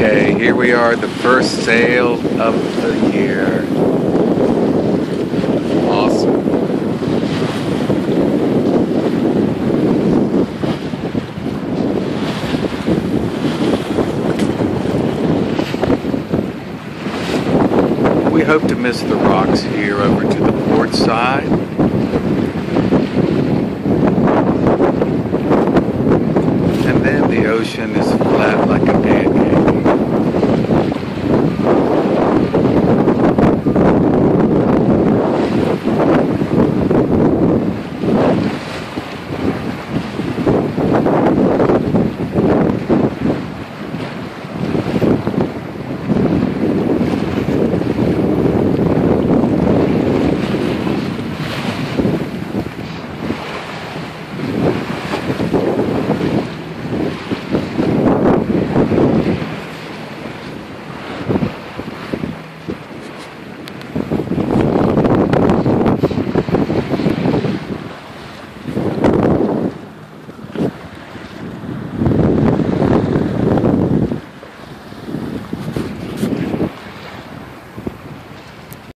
Okay, here we are, the first sail of the year. Awesome. We hope to miss the rocks here over to the port side. And then the ocean is flat like a pancake.